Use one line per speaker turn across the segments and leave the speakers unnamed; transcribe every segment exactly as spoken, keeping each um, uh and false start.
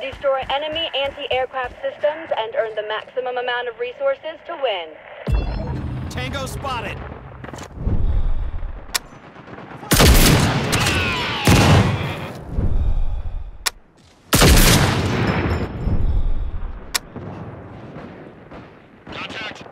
Destroy enemy anti-aircraft systems and earn the maximum amount of resources to win.
Tango spotted!
Contact!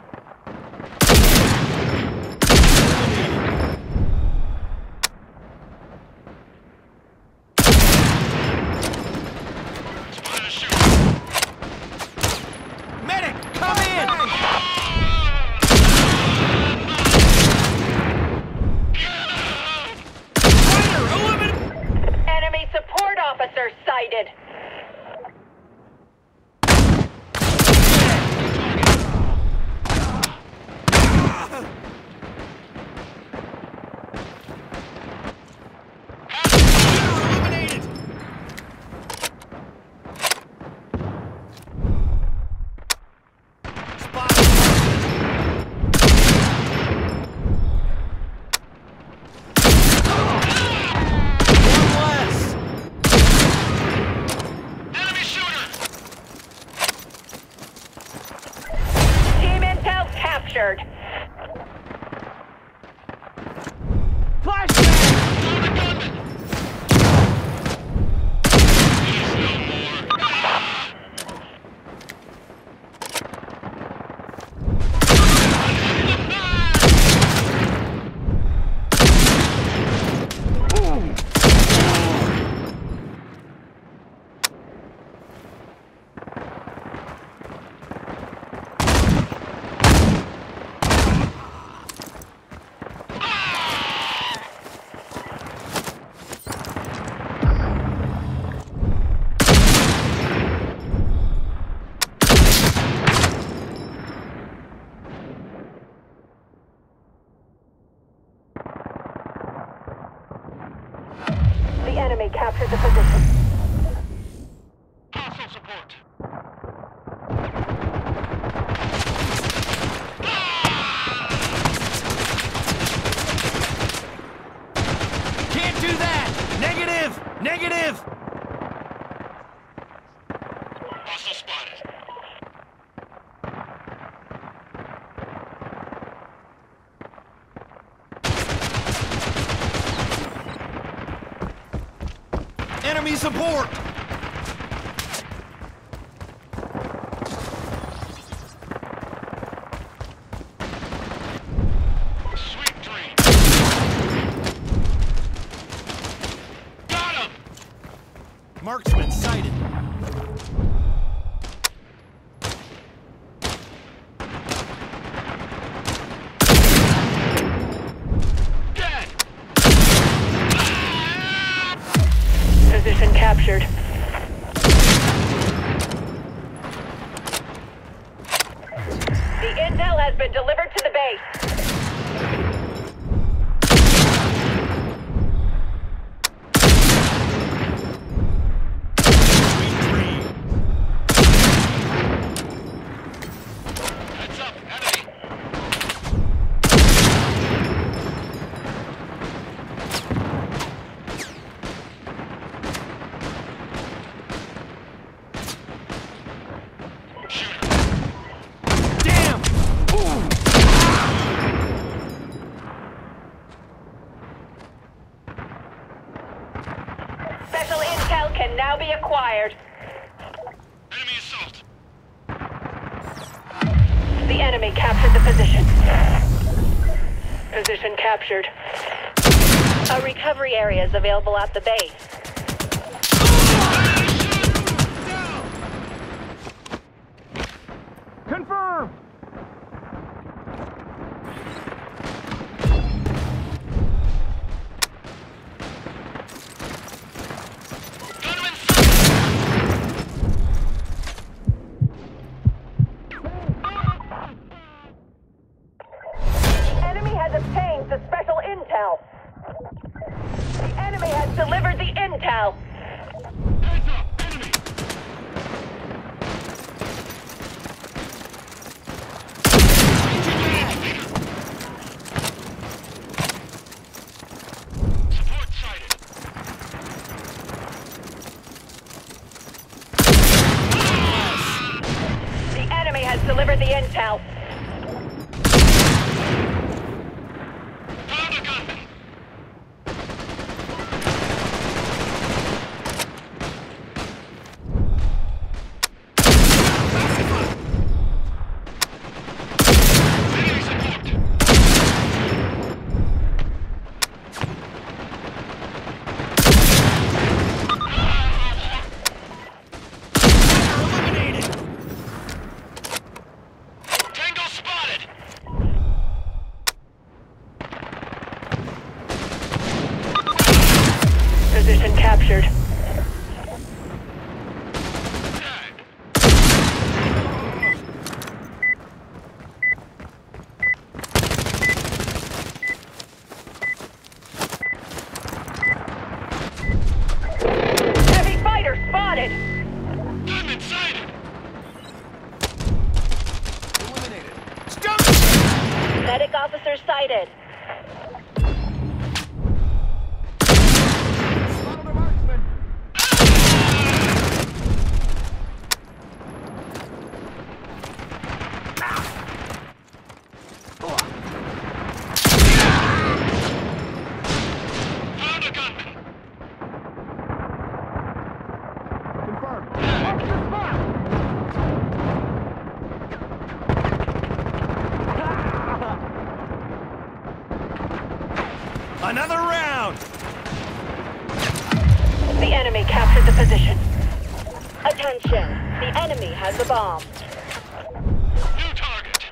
Spotted a shooter!
Medic, come in!
Enemy support officer sighted.
Eliminated! Spotted! One less!
Enemy shooter!
Team intel captured.
Flashbang!
Found a gunman! He's no
The enemy captured the position.
hostile support!
Can't do that! Negative! Negative!
Hostile spotted!
Enemy support!
Sweet dream! Got him!
Marksman sighted.
Dead!
Position captured. The intel has been delivered to the base.
Sweet dream.
Heads up, enemy! Shooter!
Damn!
Special intel can now be acquired.
Enemy assault!
The enemy captured the position. Position captured. A recovery area is available at the base.
Confirm!
Gunman
Enemy has obtained the special intel. The enemy has delivered the intel.
Heads up, enemy! Support sighted!
captured. Heavy fighter spotted!
Gunman sighted!
Eliminated. Stop!
Medic officer sighted.
Spotted a marksman.
Found a gunman!
Confirmed. Watch your spot! Another round!
The enemy captured the position. Attention, the enemy has the bomb.
New target!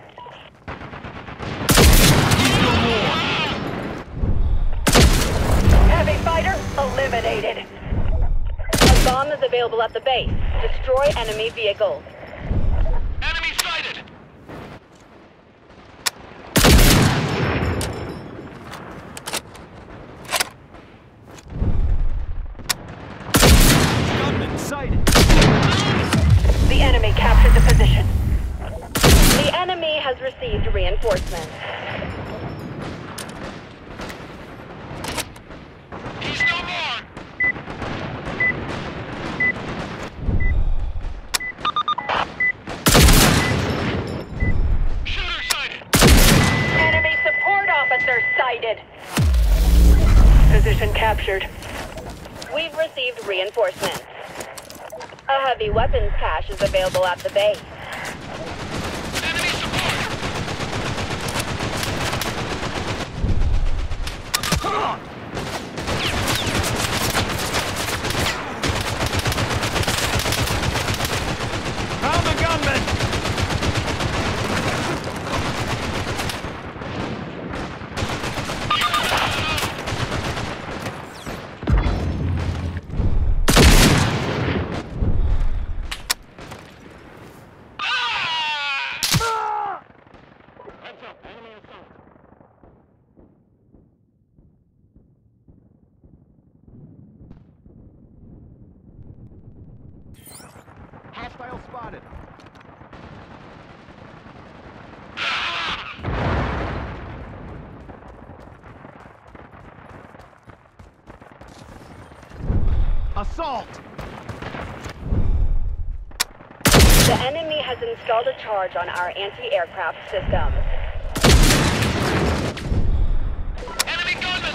Heavy fighter eliminated. A bomb is available at the base. Destroy enemy vehicles.
Enemy sighted!
Gunman sighted.
The enemy captured the position. The enemy has received reinforcements.
He's no more! Shooter sighted!
Enemy support officer sighted. Position captured. We've received reinforcements. A heavy weapons cache is available at the base.
Enemy support!
Found the gunman!
Heads up, enemy assault!
Hostile spotted. Assault!
The enemy has installed a charge on our anti-aircraft systems.
Enemy gunman!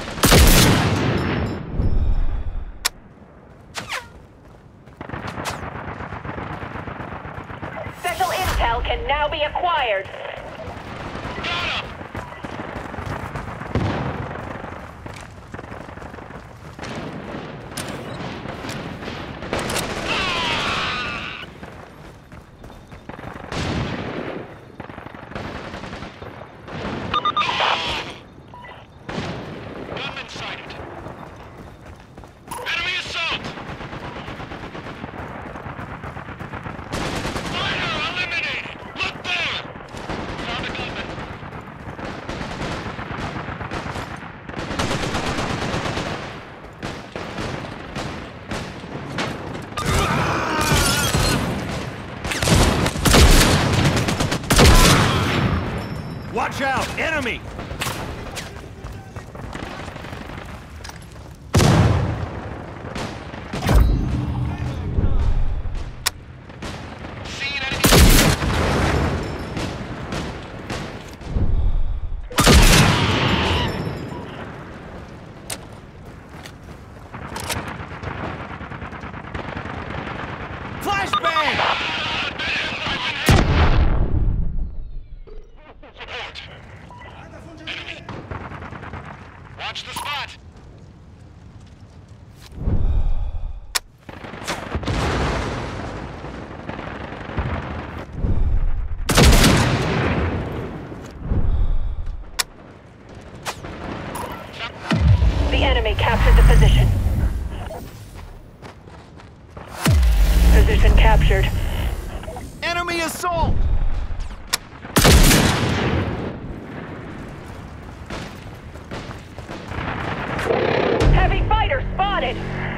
Special intel can now be acquired.
Got him! Gunman sighted! Enemy assault! Fighter eliminated! Look there! Found a gunman!
Watch out! Enemy!
Seen enemy!
Flashbang!
Support! Enemy! Watch the spot!
The enemy captured the position. captured.
Enemy assault!
Heavy fighter spotted!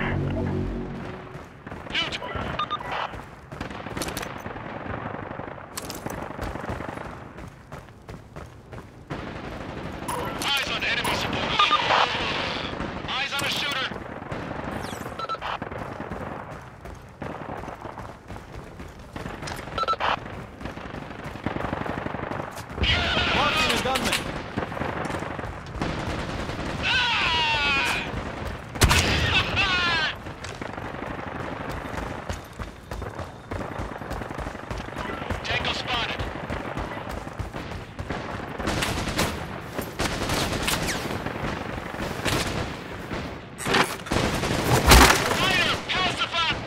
Eyes on enemy support. Eyes on a shooter.
Marking a gunman.
Tango spotted. Fighter, calcify!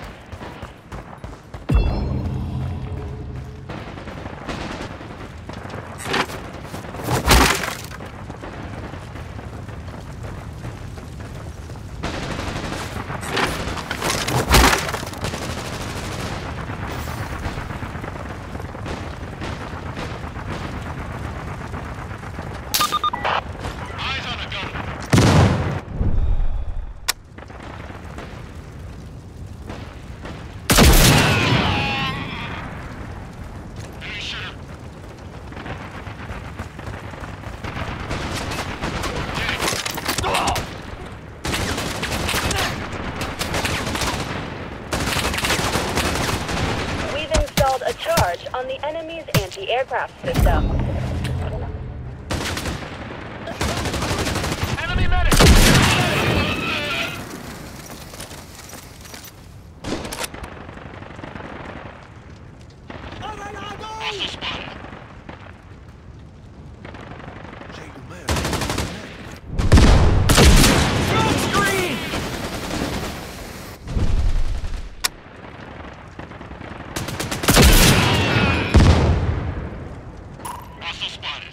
Eyes on a gunman. Enemy shooter.
We've installed a charge on the enemy's anti-aircraft system.
Enemy medic! Also spotted.
Smoke screen!
Also spotted.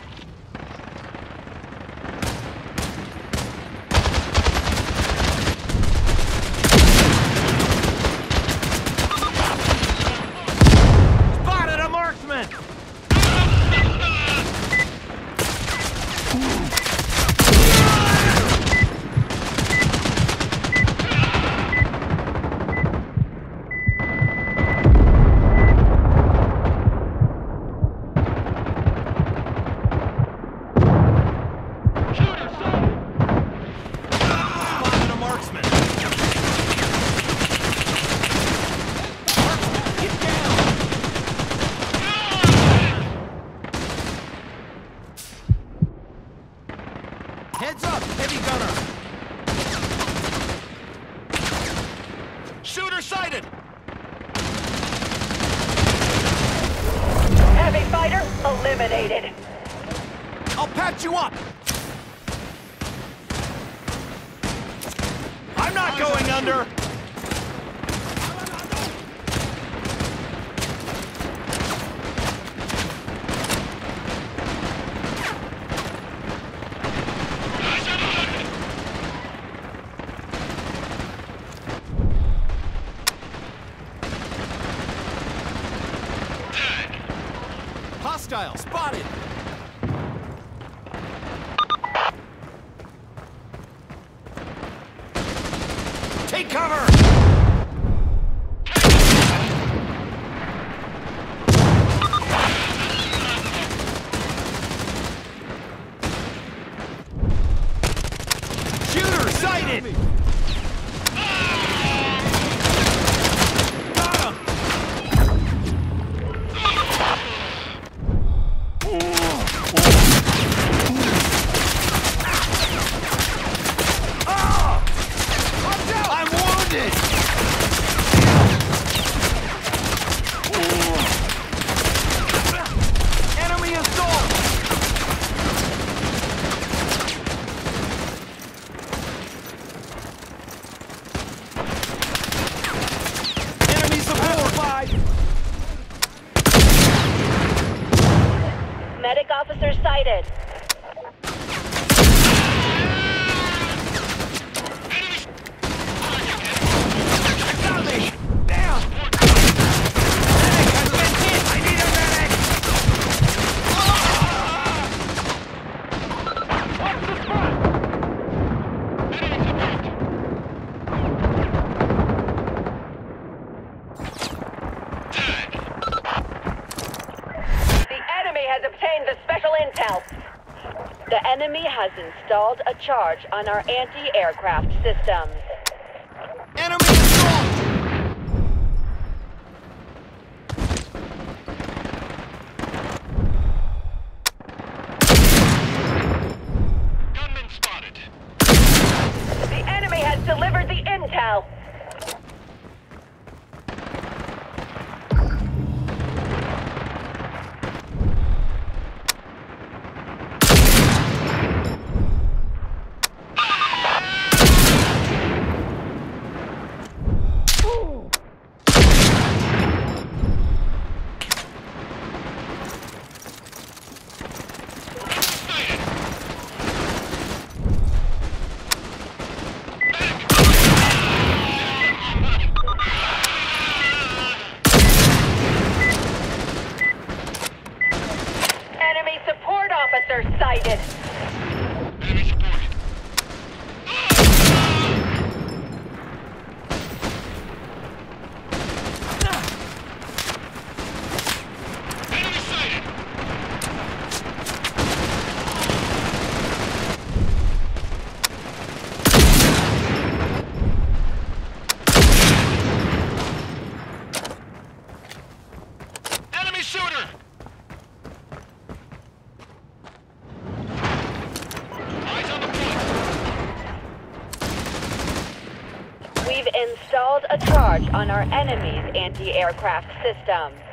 Spotted a marksman!
Shooter, son!
Spotted a marksman! Get down! Heads up, heavy gunner!
Shooter sighted!
Heavy fighter eliminated.
I'll patch you up! I'm not going under!
Eyes on a Tag!
Hostile spotted! Take cover! Shooter sighted! Got him! Ah! Watch out! I'm wounded! Enemy assault!
scouts. The enemy has installed a charge on our anti-aircraft systems.
Enemy assault!
Gunman spotted.
The enemy has delivered the intel. Enemy support officer sighted.
Enemy support. Enemy sighted. Enemy shooter. Eyes on the point.
We've installed a charge on our enemy's anti-aircraft systems.